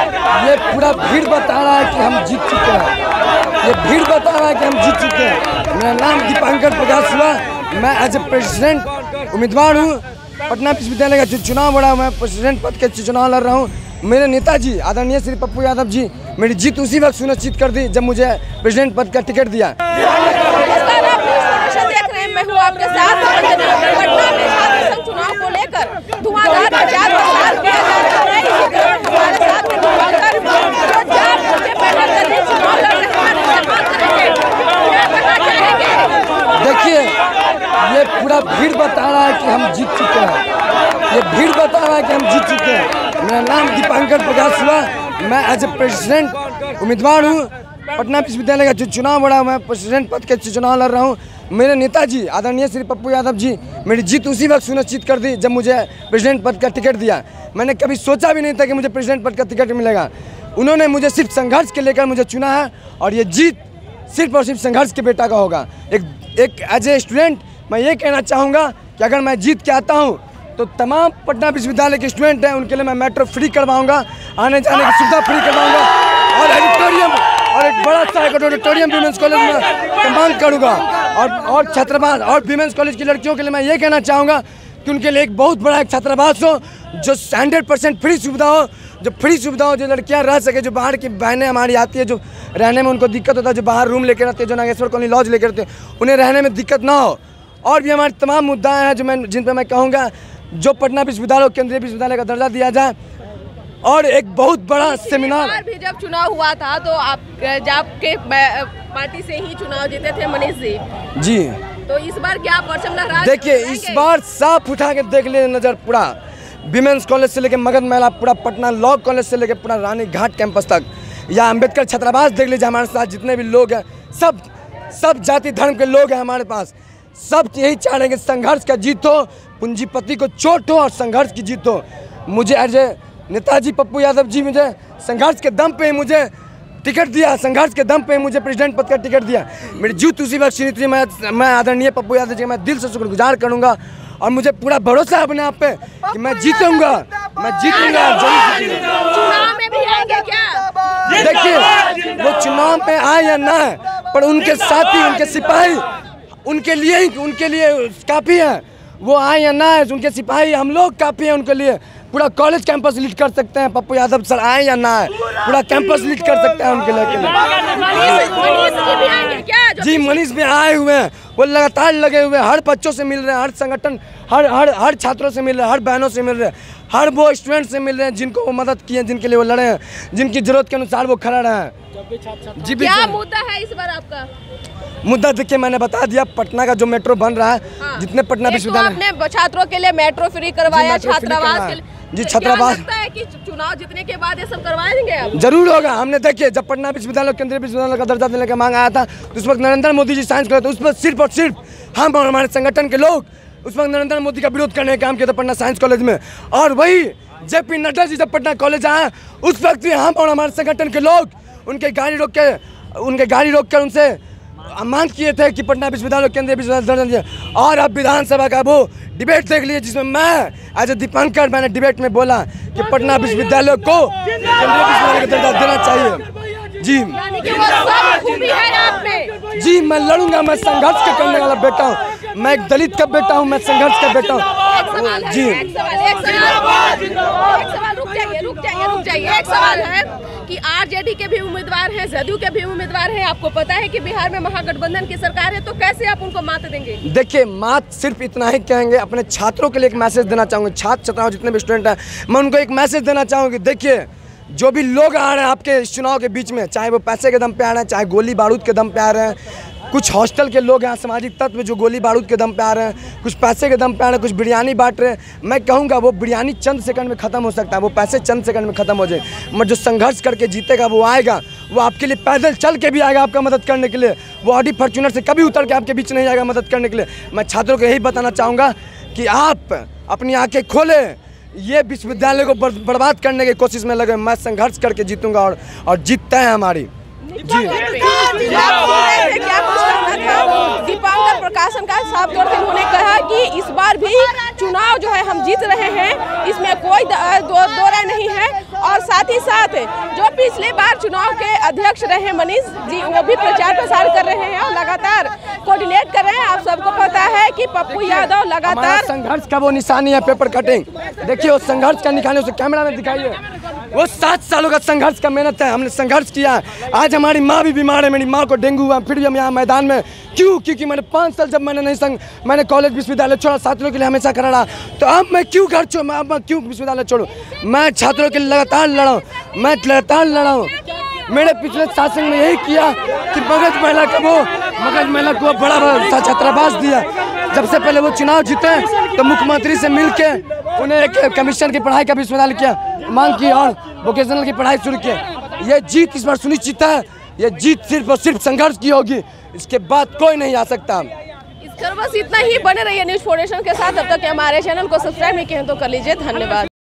ये पूरा भीड़ बता रहा है कि हम जीत चुके हैं। ये भीड़ बता रहा है कि हम जीत चुके हैं। मेरा नाम दीपांकर प्रकाश हुआ। मैं एज ए प्रेसिडेंट उम्मीदवार हूँ। पटना विश्वविद्यालय का चुनाव हो रहा है। मैं प्रेसिडेंट पद के चुनाव लड़ रहा हूँ। मेरे नेताजी आदरणीय श्री पप्पू यादव जी मेरी जीत उसी वक्त सुनिश्चित कर दी जब मुझे प्रेसिडेंट पद का टिकट दिया। मैं हूँ आपके साथ पटना में छात्र संघ चुनाव को लेकर धुआंधार प्रचार प्रसार किया जा रहा है। हमारे साथ देखिए, ये पूरा भीड़ बता रहा है कि हम जीत चुके हैं। ये भीड़ बता रहा है कि हम जीत चुके हैं। मेरा नाम दीपांकर प्रकाश हुआ। मैं एज ए प्रेसिडेंट उम्मीदवार हूँ। पटना विश्वविद्यालय का चुनाव हो रहा है। मैं प्रेसिडेंट पद के चुनाव लड़ रहा हूँ। मेरे नेताजी आदरणीय श्री पप्पू यादव जी मेरी जीत उसी वक्त सुनिश्चित कर दी जब मुझे प्रेसिडेंट पद का टिकट दिया। मैंने कभी सोचा भी नहीं था कि मुझे प्रेसिडेंट पद का टिकट मिलेगा। उन्होंने मुझे सिर्फ संघर्ष के लेकर मुझे चुना है और ये जीत सिर्फ और सिर्फ संघर्ष के बेटा का होगा। एक एज ए स्टूडेंट मैं ये कहना चाहूँगा कि अगर मैं जीत के आता हूँ तो तमाम पटना विश्वविद्यालय के स्टूडेंट हैं उनके लिए मैं मेट्रो फ्री करवाऊँगा, आने जाने की सुविधा फ्री करवाऊँगा और ऑडिटोरियम और एक बड़ा सा ऑडिटोरियम वीमेंस कॉलेज में मांग करूँगा। और छात्रावास और वीमेंस कॉलेज की लड़कियों के लिए मैं ये कहना चाहूँगा कि उनके लिए एक बहुत बड़ा एक छात्रावास हो जो 100% फ्री सुविधा हो, जो लड़कियाँ रह सके, जो बाहर की बहनें हमारी आती है जो रहने में उनको दिक्कत होता है, जो बाहर रूम लेकर रहते हैं, जो नागेश्वर कॉलोनी लॉज लेकर रहते हैं, उन्हें रहने में दिक्कत ना हो। और भी हमारे तमाम मुद्दाएँ हैं जिन पर मैं कहूँगा जो पटना विश्वविद्यालय केंद्रीय विश्वविद्यालय का दर्जा दिया जाए। और एक बहुत बड़ा सेमिनार भी जब चुनाव हुआ था तो आपके पार्टी से ही चुनाव जीते थे मनीष जी। तो इस बार क्या परचम लहरा? देखिए, इस बार साफ उठा के देख ले नजर पूरा विमेंस कॉलेज से लेकर मगध मेला, पूरा पटना लॉ कॉलेज से लेकर पूरा रानी घाट कैंपस तक, या अम्बेडकर छात्रावास देख लीजिए। हमारे साथ जितने भी लोग हैं सब जाति धर्म के लोग हैं हमारे पास। सब यही चाह रहे हैं कि संघर्ष का जीत हो, पूंजीपति को चोट हो और संघर्ष की जीत हो। मुझे एज ए नेताजी पप्पू यादव जी मुझे संघर्ष के दम पे ही मुझे टिकट दिया, संघर्ष के दम पे मुझे प्रेसिडेंट पद का टिकट दिया। मेरी जीत उसी वक्त सुनिश्चित हुई। मैं आदरणीय पप्पू यादव जी मैं दिल से शुक्रगुजार करूंगा और मुझे पूरा भरोसा है अपने आप पे कि मैं जीतूंगा, चुनाव में भी आएंगे क्या? देखिए, वो चुनाव में आए या ना है, पर उनके साथी, उनके सिपाही उनके लिए काफ़ी है। वो आए या ना है, उनके सिपाही हम लोग काफ़ी हैं उनके लिए। पूरा कॉलेज कैंपस लीड कर सकते हैं। पप्पू यादव सर आए या ना आए, पूरा कैंपस लीड कर सकते हैं उनके लिए। जी, मनीष भी आए हुए हैं। वो लगातार लगे हुए हैं, हर बच्चों से मिल रहे हैं, हर संगठन, हर छात्रों से मिल रहे हैं, हर बहनों से मिल रहे हैं, हर वो स्टूडेंट से मिल रहे हैं जिनको वो मदद की है, जिनके लिए वो लड़े हैं, जिनकी जरूरत के अनुसार वो खड़ा रहे हैं। जी, क्या मुद्दा है इस बार आपका? मुद्दा देखिए, मैंने बता दिया, पटना का जो मेट्रो बन रहा है। हाँ। जितने पटना विश्वविद्यालय आपने छात्रों के लिए मेट्रो फ्री करवाया, छात्रावास के लिए जी, छात्रावास है कि चुनाव जीतने के बाद ये सब करवाएंगे आप? जरूर होगा। हमने देखिए, जब पटना विश्वविद्यालय केंद्रीय विश्वविद्यालय का दर्जा देने का मांग आया था तो उस वक्त नरेंद्र मोदी जी साइंस कर रहे थे। उस पर सिर्फ और सिर्फ हम और हमारे संगठन के लोग उस वक्त नरेंद्र मोदी का विरोध करने का काम किया था पटना साइंस कॉलेज में। और वही JP नड्डा जी जब पटना कॉलेज आए उस वक्त भी हम और हमारे संगठन के लोग उनके गाड़ी रोक कर उनसे मांग किए थे कि पटना विश्वविद्यालय केंद्रीय विश्वविद्यालय दर्जा दिए। और अब विधानसभा का वो डिबेट देख लीजिए जिसमें मैं एज ए दीपांकर मैंने डिबेट में बोला कि पटना विश्वविद्यालय को केंद्रीय विश्वविद्यालय का दर्जा देना चाहिए। जी, मैं लड़ूंगा। मैं संघर्ष का करने वाला बेटा हूँ। मैं एक दलित का बेटा हूँ, मैं संघर्ष का बेटा हूँ। जी, रुक जाइए। एक सवाल है कि RJD के भी उम्मीदवार हैं, जदयू के भी उम्मीदवार हैं। आपको पता है कि बिहार में महागठबंधन की सरकार है, तो कैसे आप उनको मात देंगे? देखिए, मात सिर्फ इतना ही कहेंगे। अपने छात्रों के लिए एक मैसेज देना चाहूँगी। छात्राओं जितने भी स्टूडेंट हैं, मैं उनको एक मैसेज देना चाहूँगी। देखिए, जो भी लोग आ रहे हैं आपके इस चुनाव के बीच में, चाहे वो पैसे के दम पे आ रहे हैं, चाहे गोली बारूद के दम पे आ रहे हैं, कुछ हॉस्टल के लोग हैं सामाजिक तत्व जो गोली बारूद के दम पे आ रहे हैं, कुछ पैसे के दम पे आ रहे हैं, कुछ बिरयानी बांट रहे हैं। मैं कहूँगा वो बिरयानी चंद सेकंड में ख़त्म हो सकता है, वो पैसे चंद सेकंड में ख़त्म हो जाए। मगर जो संघर्ष करके जीतेगा वो आएगा, वो आपके लिए पैदल चल के भी आएगा आपका मदद करने के लिए। वो ऑडी फॉर्च्यूनर से कभी उतर के आपके बीच नहीं आएगा मदद करने के लिए। मैं छात्रों को यही बताना चाहूँगा कि आप अपनी आँखें खोलें, ये विश्वविद्यालय को बर्बाद करने की कोशिश में लगे। मैं संघर्ष करके जीतूंगा और जीतता है हमारी। जी, दीपांकर प्रकाशन का साफ तौर से उन्होंने कहा कि इस बार भी चुनाव जो है हम जीत रहे हैं, इसमें कोई दो राय नहीं है। और साथ ही साथ जो पिछले बार चुनाव के अध्यक्ष रहे मनीष जी, वो भी प्रचार प्रसार कर रहे हैं और लगातार कोऑर्डिनेट कर रहे हैं। आप सबको पता है कि पप्पू यादव लगातार संघर्ष का वो निशानी है, पेपर कटिंग। देखिए वो संघर्ष का निशानी, उसे कैमरा में दिखाइए। वो 7 सालों का संघर्ष का मेहनत है, हमने संघर्ष किया। आज हमारी माँ भी बीमार है, मेरी माँ को डेंगू हुआ, फिर भी हम यहाँ मैदान में क्यों? क्योंकि मैंने 5 साल जब मैंने कॉलेज विश्वविद्यालय छोड़ा, छात्रों के लिए हमेशा खड़ा रहा। तो अब मैं क्यों घर छोड़ूँ? मैं क्यों विश्वविद्यालय छोड़ूँ? मैं छात्रों के लिए लगातार लड़ा हूँ, मैं लगातार लड़ा हूँ। मैंने पिछले शासन में यही किया कि मगध महिला को बड़ा छात्रावास दिया। जब से पहले वो चुनाव जीते तो मुख्यमंत्री से मिलके उन्हें एक कमीशन की पढ़ाई का विश्वविद्यालय किया मांग की और वोकेशनल की पढ़ाई शुरू की। ये जीत इस बार सुनिश्चित है, ये जीत सिर्फ और सिर्फ संघर्ष की होगी, इसके बाद कोई नहीं आ सकता। इस बस इतना ही। बने रहिए न्यूज़ फाउंडेशन के साथ। अब तक हमारे चैनल को सब्सक्राइब नहीं किए तो कर लीजिए। धन्यवाद।